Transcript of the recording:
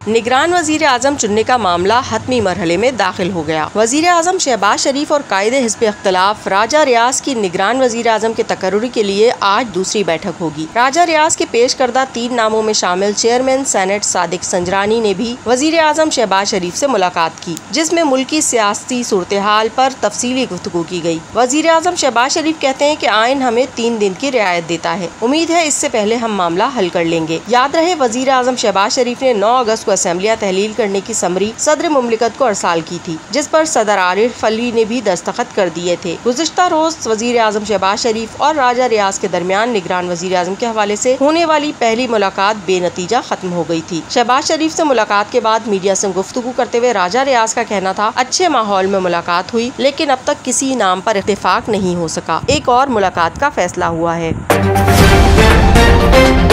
निगरान वजीर आजम चुनने का मामला हतमी मरहले में दाखिल हो गया। वजीर आजम शहबाज शरीफ और कायदे हिज़्ब इख्तिलाफ राजा रियाज की निगरान वजीर आजम के तकर्रुरी के लिए आज दूसरी बैठक होगी। राजा रियाज के पेश करदा 3 नामों में शामिल चेयरमैन सेनेट सादिक संजरानी ने भी वजीर आजम शहबाज शरीफ से मुलाकात की, जिसमें मुल्की सियासी सूरत हाल पर तफसीली गुफ्तगू की गई। वजीर आजम शहबाज शरीफ कहते हैं कि आइन हमें 3 दिन की रियायत देता है। उम्मीद है इससे पहले हम मामला हल कर लेंगे। याद रहे वजीर आजम शहबाज शरीफ ने 9 अगस्त को असेंबलियाँ तहलील करने की समरी सदर मुमलिकत को अरसाल की थी, जिस पर सदर आरिफ अलवी ने भी दस्तखत कर दिए थे। गुज़िश्ता रोज वजीर आजम शहबाज शरीफ और राजा रियाज के दरमियान निगरान वजीर आजम के हवाले से होने वाली पहली मुलाकात बेनतीजा खत्म हो गई थी। शहबाज शरीफ से मुलाकात के बाद मीडिया से गुफ्तगू करते हुए राजा रियाज का कहना था, अच्छे माहौल में मुलाकात हुई, लेकिन अब तक किसी नाम पर इत्तेफाक नहीं हो सका। एक और मुलाकात का फैसला हुआ है।